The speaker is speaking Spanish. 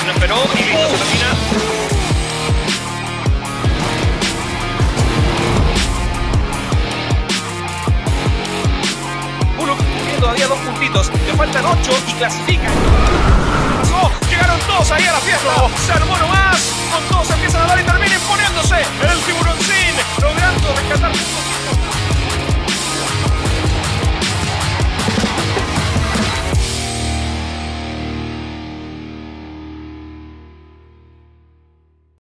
No esperó y listo, se termina. Bullock tiene todavía 2 puntitos. Le faltan 8 y clasifica. Pasó, llegaron todos ahí a la fiesta. Se armó nomás. Con todos empiezan a dar y termina imponiéndose el Tiburoncín.